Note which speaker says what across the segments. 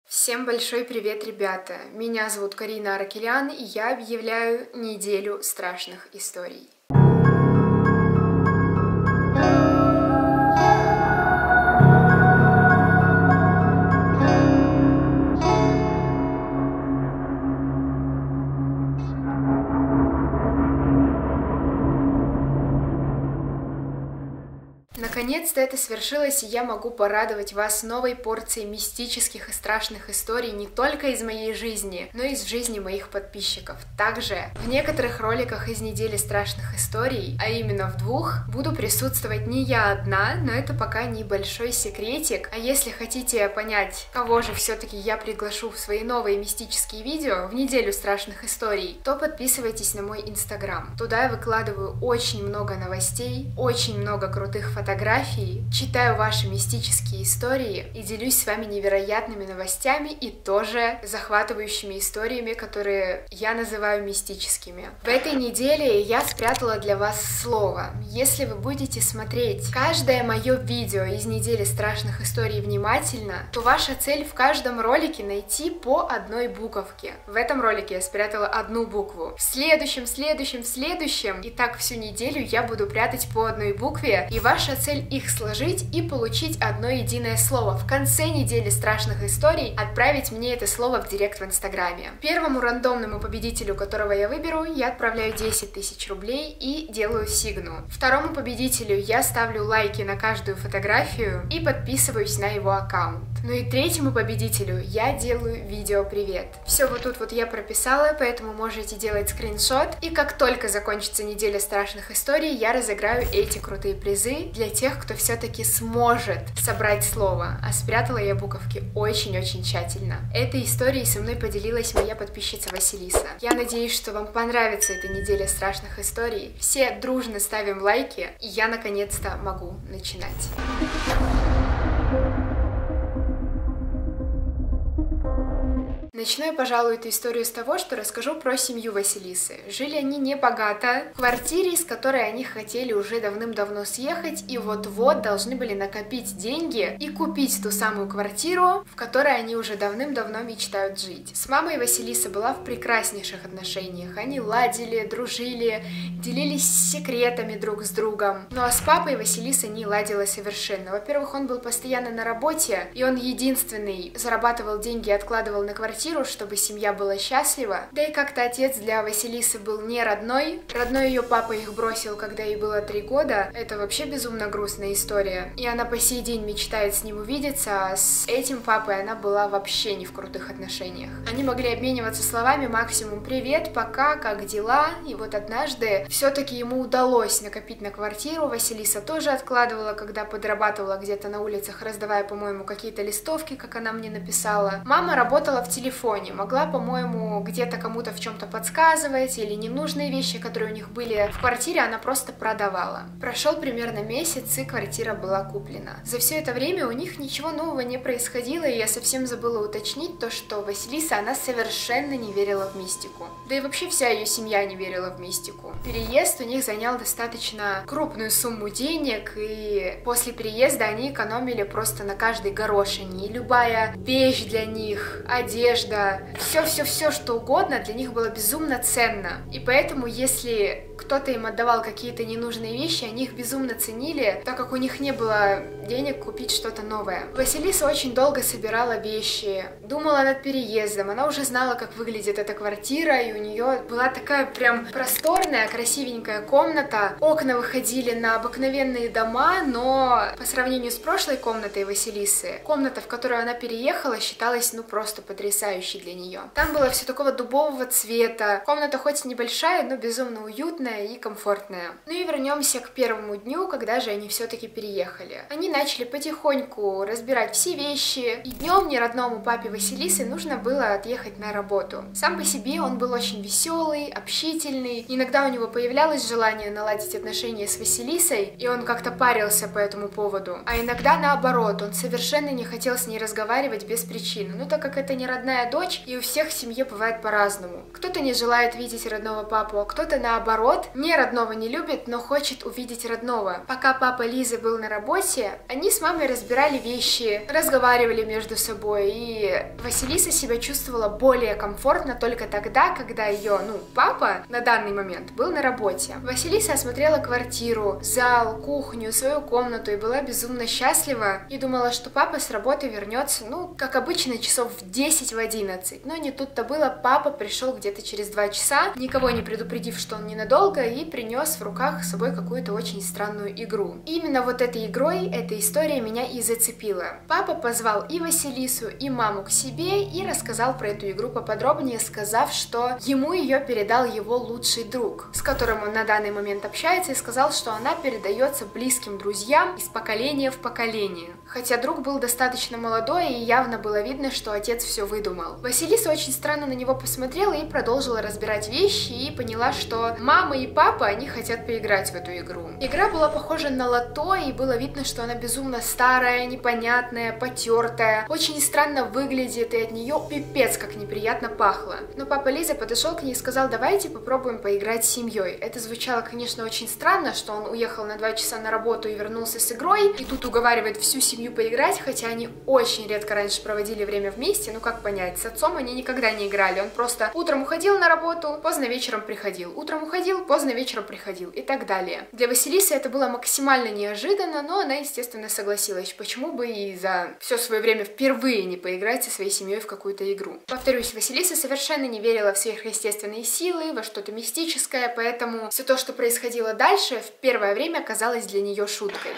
Speaker 1: Всем большой привет, ребята! Меня зовут Карина Аракелян, и я объявляю неделю страшных историй. Наконец-то это свершилось, и я могу порадовать вас новой порцией мистических и страшных историй не только из моей жизни, но и из жизни моих подписчиков. Также в некоторых роликах из недели страшных историй, а именно в двух, буду присутствовать не я одна, но это пока небольшой секретик. А если хотите понять, кого же все-таки я приглашу в свои новые мистические видео в неделю страшных историй, то подписывайтесь на мой инстаграм. Туда я выкладываю очень много новостей, очень много крутых фотографий, читаю ваши мистические истории и делюсь с вами невероятными новостями и тоже захватывающими историями, которые я называю мистическими. В этой неделе я спрятала для вас слово. Если вы будете смотреть каждое мое видео из недели страшных историй внимательно, то ваша цель в каждом ролике найти по одной буковке. В этом ролике я спрятала одну букву. В следующем, и так всю неделю я буду прятать по одной букве, и ваша цель их сложить и получить одно единое слово. В конце недели страшных историй отправить мне это слово в директ в инстаграме. Первому рандомному победителю, которого я выберу, я отправляю 10 000 рублей и делаю сигну. Второму победителю я ставлю лайки на каждую фотографию и подписываюсь на его аккаунт. Ну и третьему победителю я делаю видео привет. Все вот тут вот я прописала, поэтому можете делать скриншот, и как только закончится неделя страшных историй, я разыграю эти крутые призы для тех, кто все-таки сможет собрать слово. А спрятала я буковки очень-очень тщательно. Этой историей со мной поделилась моя подписчица Василиса. Я надеюсь, что вам понравится эта неделя страшных историй. Все дружно ставим лайки, и я наконец-то могу начинать. Начну я, пожалуй, эту историю с того, что расскажу про семью Василисы. Жили они не богато, в квартире, из которой они хотели уже давным-давно съехать, и вот-вот должны были накопить деньги и купить ту самую квартиру, в которой они уже давным-давно мечтают жить. С мамой Василиса была в прекраснейших отношениях. Они ладили, дружили, делились секретами друг с другом. Ну а с папой Василиса не ладила совершенно. Во-первых, он был постоянно на работе, и он единственный зарабатывал деньги и откладывал на квартиру, чтобы семья была счастлива. Да и как-то отец для Василисы был не родной. Родной ее папа их бросил, когда ей было 3 года. Это вообще безумно грустная история. И она по сей день мечтает с ним увидеться, а с этим папой она была вообще не в крутых отношениях. Они могли обмениваться словами максимум «Привет», «Пока», «Как дела?». И вот однажды все-таки ему удалось накопить на квартиру. Василиса тоже откладывала, когда подрабатывала где-то на улицах, раздавая, по-моему, какие-то листовки, как она мне написала. Мама работала в телефоне, могла, по-моему, где-то кому-то в чем-то подсказывать, или ненужные вещи, которые у них были в квартире, она просто продавала. Прошел примерно месяц, и квартира была куплена. За все это время у них ничего нового не происходило, и я совсем забыла уточнить то, что Василиса, она совершенно не верила в мистику. Да и вообще вся ее семья не верила в мистику. Переезд у них занял достаточно крупную сумму денег, и после переезда они экономили просто на каждой горошине. И любая вещь для них, одежда, все, что угодно для них было безумно ценно. И поэтому, если кто-то им отдавал какие-то ненужные вещи, они их безумно ценили, так как у них не было денег купить что-то новое. Василиса очень долго собирала вещи, думала над переездом, она уже знала, как выглядит эта квартира, и у нее была такая прям просторная, красивенькая комната. Окна выходили на обыкновенные дома, но по сравнению с прошлой комнатой Василисы, комната, в которую она переехала, считалась ну просто потрясающей для нее. Там было все такого дубового цвета, комната хоть небольшая, но безумно уютная и комфортная. Ну и вернемся к первому дню, когда же они все-таки переехали. Они начали потихоньку разбирать все вещи, и днем неродному папе Василисы нужно было отъехать на работу. Сам по себе он был очень веселый, общительный, иногда у него появлялось желание наладить отношения с Василисой, и он как-то парился по этому поводу, а иногда наоборот, он совершенно не хотел с ней разговаривать без причины, ну так как это не родная дочь, и у всех в семье бывает по-разному. Кто-то не желает видеть родного папу, а кто-то наоборот, не родного не любит, но хочет увидеть родного. Пока папа Лизы был на работе, Они с мамой разбирали вещи, разговаривали между собой, и Василиса себя чувствовала более комфортно только тогда, когда ее, папа на данный момент был на работе. Василиса осмотрела квартиру, зал, кухню, свою комнату и была безумно счастлива и думала, что папа с работы вернется, как обычно, часов в 10, в 11. Но не тут-то было, папа пришел где-то через 2 часа, никого не предупредив, что он ненадолго, и принес в руках с собой какую-то очень странную игру. И именно вот этой игрой эта история меня и зацепила. Папа позвал и Василису, и маму к себе и рассказал про эту игру поподробнее, сказав, что ему ее передал его лучший друг, с которым он на данный момент общается, и сказал, что она передается близким друзьям из поколения в поколение. Хотя друг был достаточно молодой, и явно было видно, что отец все выдумал. Василиса очень странно на него посмотрела и продолжила разбирать вещи, и поняла, что мама и папа, они хотят поиграть в эту игру. Игра была похожа на лото, и было видно, что она безумно старая, непонятная, потертая, очень странно выглядит, и от нее пипец как неприятно пахло. Но папа Лизы подошел к ней и сказал: давайте попробуем поиграть с семьей. Это звучало, конечно, очень странно, что он уехал на 2 часа на работу и вернулся с игрой, и тут уговаривает всю семью поиграть, хотя они очень редко раньше проводили время вместе. Как понять, с отцом они никогда не играли, он просто утром уходил на работу, поздно вечером приходил, утром уходил, поздно вечером приходил и так далее. Для Василисы это было максимально неожиданно, но она, естественно, согласилась. Почему бы и за все свое время впервые не поиграть со своей семьей в какую-то игру? Повторюсь, Василиса совершенно не верила в сверхъестественные силы, во что-то мистическое, поэтому все то, что происходило дальше, в первое время казалось для нее шуткой.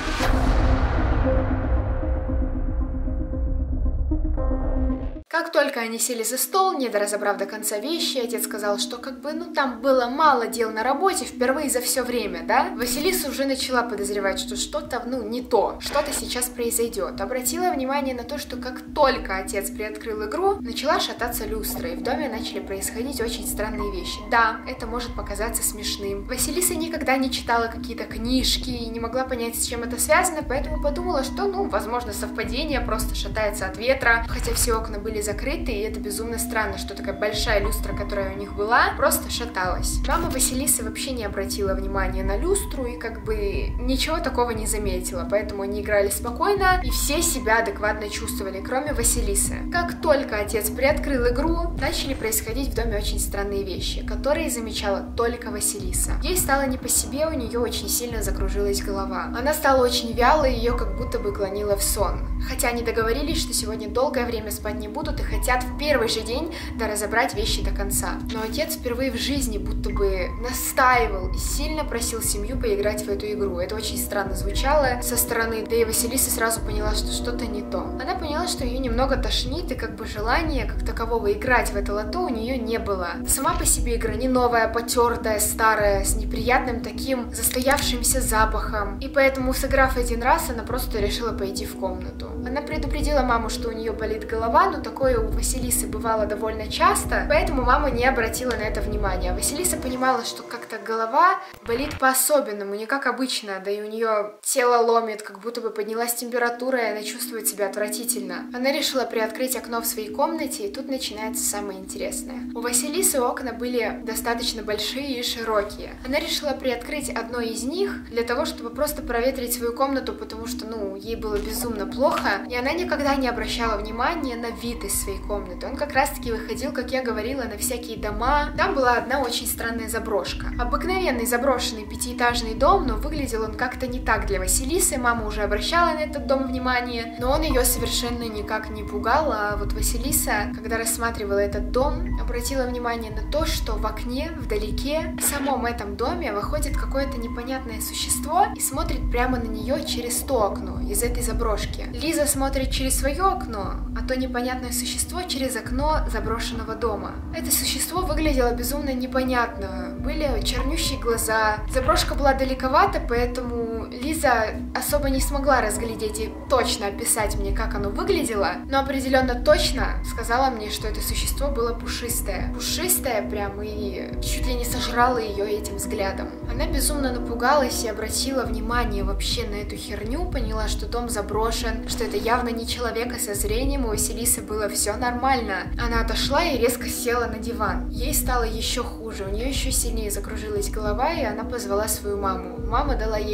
Speaker 1: Как только они сели за стол, не доразобрав до конца вещи, отец сказал, что там было мало дел на работе впервые за все время, да? Василиса уже начала подозревать, что что-то, не то, что-то сейчас произойдет. Обратила внимание на то, что как только отец приоткрыл игру, начала шататься люстра, и в доме начали происходить очень странные вещи. Да, это может показаться смешным. Василиса никогда не читала какие-то книжки и не могла понять, с чем это связано, поэтому подумала, что, возможно, совпадение, просто шатается от ветра, хотя все окна были закрыты, и это безумно странно, что такая большая люстра, которая у них была, просто шаталась. Мама Василисы вообще не обратила внимания на люстру и ничего такого не заметила, поэтому они играли спокойно и все себя адекватно чувствовали, кроме Василисы. Как только отец приоткрыл игру, начали происходить в доме очень странные вещи, которые замечала только Василиса. Ей стало не по себе, у нее очень сильно закружилась голова. Она стала очень вялой, ее как будто бы клонило в сон. Хотя они договорились, что сегодня долгое время спать не будут и хотят в первый же день разобрать вещи до конца. Но отец впервые в жизни будто бы настаивал и сильно просил семью поиграть в эту игру. Это очень странно звучало со стороны, да и Василиса сразу поняла, что что-то не то. Она поняла, что ее немного тошнит, и желания как такового играть в это лото у нее не было. Сама по себе игра не новая, потертая, старая, с неприятным таким застоявшимся запахом. И поэтому, сыграв один раз, она просто решила пойти в комнату. Она предупредила маму, что у нее болит голова, но такое у Василисы бывало довольно часто, поэтому мама не обратила на это внимания. Василиса понимала, что как-то голова болит по-особенному, не как обычно, да и у нее тело ломит, как будто бы поднялась температура, и она чувствует себя отвратительно. Она решила приоткрыть окно в своей комнате, и тут начинается самое интересное. У Василисы окна были достаточно большие и широкие. Она решила приоткрыть одно из них для того, чтобы просто проветрить свою комнату, потому что, ей было безумно плохо, и она никогда не обращала внимания на вид из своей комнаты. Он как раз-таки выходил, как я говорила, на всякие дома. Там была одна очень странная заброшка. Обыкновенный заброшенный 5-этажный дом, но выглядел он как-то не так для Василисы. Мама уже обращала на этот дом внимание, но он ее совершенно никак не пугал. А вот Василиса, когда рассматривала этот дом, обратила внимание на то, что в окне, вдалеке, в самом этом доме выходит какое-то непонятное существо и смотрит прямо на нее через то окно из этой заброшки. Лиза смотрит через свое окно, а то непонятное существо через окно заброшенного дома. Это существо выглядело безумно непонятно. Были чернющие глаза. Заброшка была далековато, поэтому Лиза особо не смогла разглядеть и точно описать мне, как оно выглядело, но определенно точно сказала мне, что это существо было пушистое. Пушистое прям, и чуть ли не сожрало ее этим взглядом. Она безумно напугалась и обратила внимание вообще на эту херню, поняла, что дом заброшен, что это явно не человек, а со зрением у Василисы было все нормально. Она отошла и резко села на диван. Ей стало еще хуже, у нее еще сильнее закружилась голова, и она позвала свою маму. Мама дала ей таблетку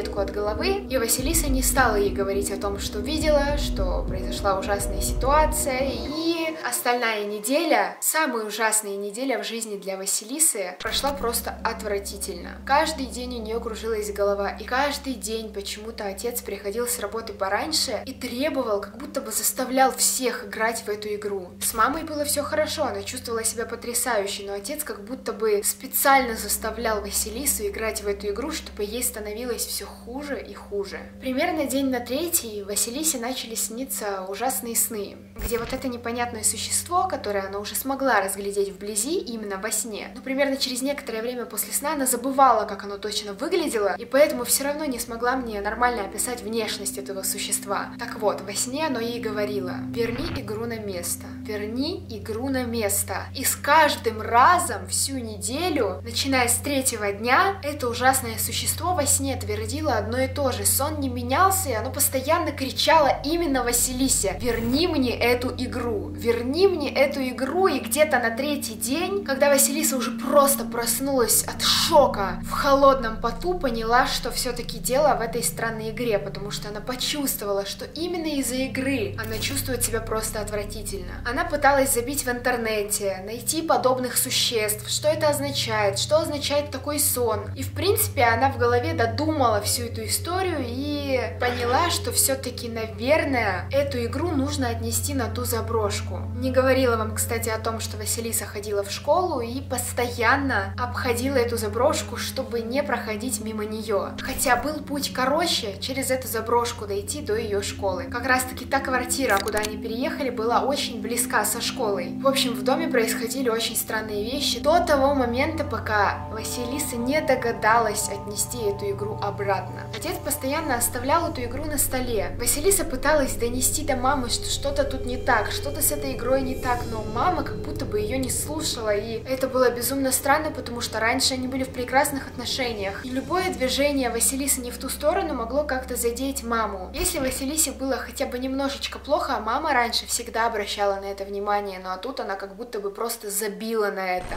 Speaker 1: щепотку от головы, и Василиса не стала ей говорить о том, что видела, что произошла ужасная ситуация, и остальная неделя, самая ужасная неделя в жизни для Василисы, прошла просто отвратительно. Каждый день у нее кружилась голова, и каждый день почему-то отец приходил с работы пораньше и требовал, как будто бы заставлял всех играть в эту игру. С мамой было все хорошо, она чувствовала себя потрясающе, но отец как будто бы специально заставлял Василису играть в эту игру, чтобы ей становилось все хуже и хуже. Примерно день на третий Василисе начали сниться ужасные сны, где вот это непонятное существо, которое она уже смогла разглядеть вблизи, именно во сне, но примерно через некоторое время после сна она забывала, как оно точно выглядело, и поэтому все равно не смогла мне нормально описать внешность этого существа. Так вот, во сне оно ей говорило: верни игру на место, верни игру на место. И с каждым разом всю неделю, начиная с третьего дня, это ужасное существо во сне твердило одно и то же. Сон не менялся, и оно постоянно кричало именно Василисе: верни мне эту игру, верни мне эту игру. И где-то на третий день, когда Василиса уже просто проснулась от шока, в холодном поту поняла, что все-таки дело в этой странной игре, потому что она почувствовала, что именно из-за игры она чувствует себя просто отвратительно. Она пыталась забить в интернете, найти подобных существ, что это означает, что означает такой сон. И в принципе она в голове додумала всю эту историю и поняла, что все-таки, наверное, эту игру нужно отнести на ту заброшку. Не говорила вам, кстати, о том, что Василиса ходила в школу и постоянно обходила эту заброшку, чтобы не проходить мимо нее. Хотя был путь короче через эту заброшку дойти до ее школы. Как раз таки та квартира, куда они переехали, была очень близка со школой. В общем, в доме происходили очень странные вещи до того момента, пока Василиса не догадалась отнести эту игру обратно. Отец постоянно оставлял эту игру на столе. Василиса пыталась донести до мамы, что что-то тут не так, что-то с этой игрой не так, но мама как будто бы ее не слушала, и это было безумно странно, потому что раньше они были в прекрасных отношениях, и любое движение Василисы не в ту сторону могло как-то задеть маму. Если Василисе было хотя бы немножечко плохо, мама раньше всегда обращала на это внимание, ну а тут она как будто бы просто забила на это.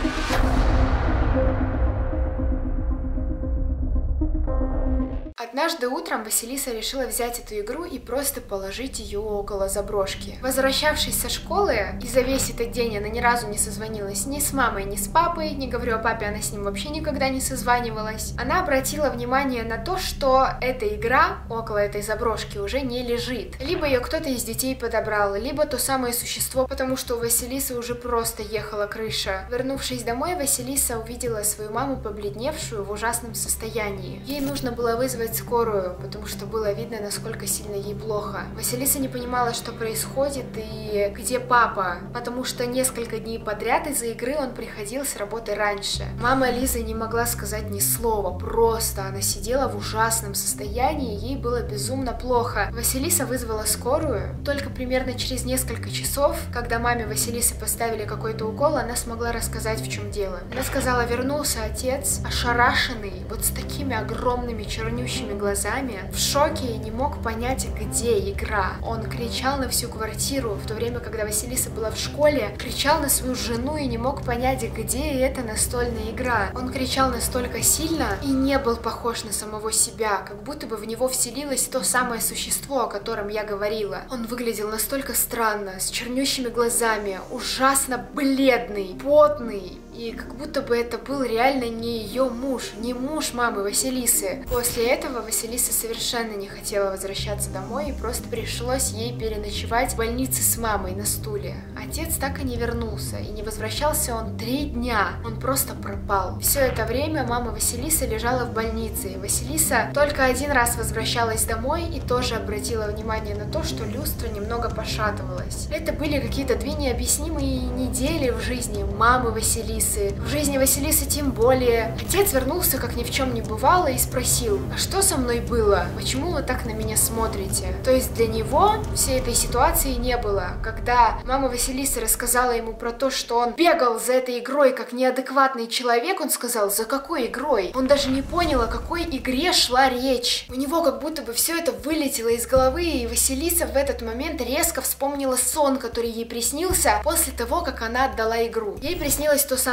Speaker 1: Однажды утром Василиса решила взять эту игру и просто положить ее около заброшки. Возвращавшись со школы, и за весь этот день она ни разу не созвонилась ни с мамой, ни с папой, не говорю о папе, она с ним вообще никогда не созванивалась. Она обратила внимание на то, что эта игра около этой заброшки уже не лежит. Либо ее кто-то из детей подобрал, либо то самое существо, потому что у Василисы уже просто ехала крыша. Вернувшись домой, Василиса увидела свою маму побледневшую в ужасном состоянии. Ей нужно было вызвать скорую, потому что было видно, насколько сильно ей плохо. Василиса не понимала, что происходит и где папа, потому что несколько дней подряд из-за игры он приходил с работы раньше. Мама Лизы не могла сказать ни слова, просто она сидела в ужасном состоянии, ей было безумно плохо. Василиса вызвала скорую. Только примерно через несколько часов, когда маме Василисы поставили какой-то укол, она смогла рассказать, в чем дело. Она сказала: вернулся отец, ошарашенный, вот с такими огромными чернющими глазами, в шоке и не мог понять, где игра. Он кричал на всю квартиру, в то время, когда Василиса была в школе, кричал на свою жену и не мог понять, где эта настольная игра. Он кричал настолько сильно и не был похож на самого себя, как будто бы в него вселилось то самое существо, о котором я говорила. Он выглядел настолько странно, с чернющими глазами, ужасно бледный, потный. И как будто бы это был реально не ее муж, не муж мамы Василисы. После этого Василиса совершенно не хотела возвращаться домой, и просто пришлось ей переночевать в больнице с мамой на стуле. Отец так и не вернулся, и не возвращался он 3 дня. Он просто пропал. Все это время мама Василисы лежала в больнице, и Василиса только один раз возвращалась домой и тоже обратила внимание на то, что люстра немного пошатывалась. Это были какие-то 2 необъяснимые недели в жизни мамы Василисы. В жизни Василисы тем более. Отец вернулся, как ни в чем не бывало, и спросил: а что со мной было? Почему вы так на меня смотрите? То есть для него всей этой ситуации не было. Когда мама Василисы рассказала ему про то, что он бегал за этой игрой как неадекватный человек, он сказал: за какой игрой? Он даже не понял, о какой игре шла речь. У него как будто бы все это вылетело из головы, и Василиса в этот момент резко вспомнила сон, который ей приснился после того, как она отдала игру. Ей приснилось то самое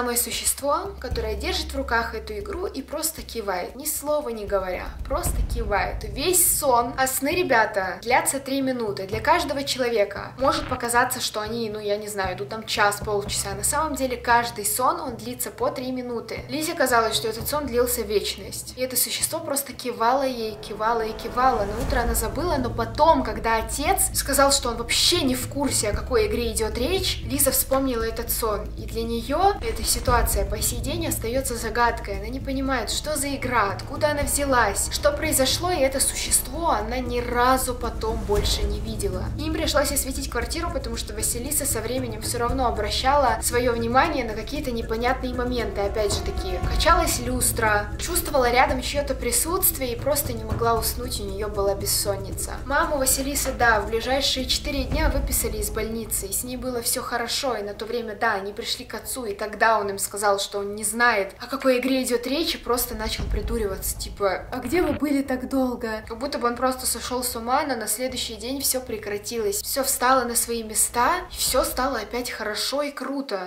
Speaker 1: самое существо, которое держит в руках эту игру и просто кивает, ни слова не говоря, просто кивает. Весь сон, а сны, ребята, длятся 3 минуты. Для каждого человека может показаться, что они, ну я не знаю, идут там час, полчаса. На самом деле каждый сон, он длится по 3 минуты. Лизе казалось, что этот сон длился вечность. И это существо просто кивало ей, кивало и кивало. На утро она забыла, но потом, когда отец сказал, что он вообще не в курсе, о какой игре идет речь, Лиза вспомнила этот сон. И для нее эта ситуация по сей день остается загадкой. Она не понимает, что за игра, откуда она взялась, что произошло, и это существо она ни разу потом больше не видела. Им пришлось осветить квартиру, потому что Василиса со временем все равно обращала свое внимание на какие-то непонятные моменты. Опять же таки, качалась люстра, чувствовала рядом чье-то присутствие и просто не могла уснуть, у нее была бессонница. Маму Василисы, да, в ближайшие 4 дня выписали из больницы, и с ней было все хорошо, и на то время, да, они пришли к отцу, и тогда он им сказал, что он не знает, о какой игре идет речь, и просто начал придуриваться, типа, а где вы были так долго? Как будто бы он просто сошел с ума, но на следующий день все прекратилось, все встало на свои места, и все стало опять хорошо и круто.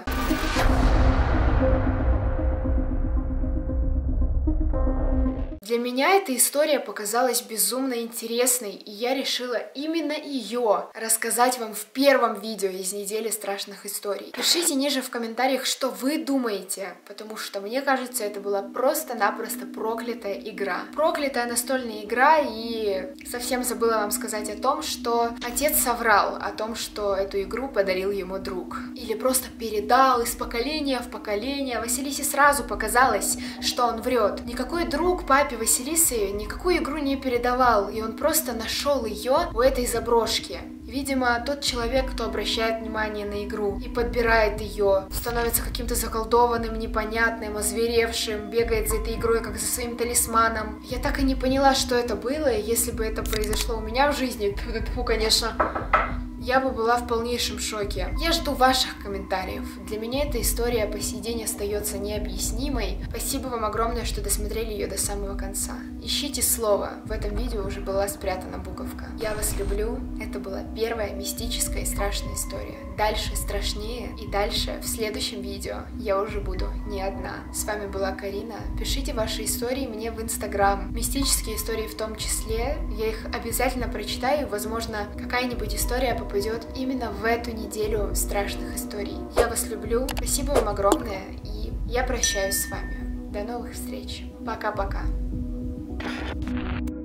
Speaker 1: Для меня эта история показалась безумно интересной, и я решила именно ее рассказать вам в первом видео из недели страшных историй. Пишите ниже в комментариях, что вы думаете, потому что мне кажется, это была просто-напросто проклятая игра. Проклятая настольная игра, и совсем забыла вам сказать о том, что отец соврал о том, что эту игру подарил ему друг. Или просто передал из поколения в поколение. Василисе сразу показалось, что он врет. Никакой друг папе Василисы никакую игру не передавал, и он просто нашел ее у этой заброшки. Видимо, тот человек, кто обращает внимание на игру и подбирает ее, становится каким-то заколдованным, непонятным, озверевшим, бегает за этой игрой, как за своим талисманом. Я так и не поняла, что это было, и если бы это произошло у меня в жизни, конечно, я бы была в полнейшем шоке. Я жду ваших комментариев. Для меня эта история по сей день остается необъяснимой. Спасибо вам огромное, что досмотрели ее до самого конца. Ищите слово. В этом видео уже была спрятана буковка. Я вас люблю. Это была первая мистическая и страшная история. Дальше страшнее, и дальше в следующем видео я уже буду не одна. С вами была Карина. Пишите ваши истории мне в Инстаграм. Мистические истории в том числе. Я их обязательно прочитаю. Возможно, какая-нибудь история попадет именно в эту неделю страшных историй. Я вас люблю. Спасибо вам огромное. И я прощаюсь с вами. До новых встреч. Пока-пока.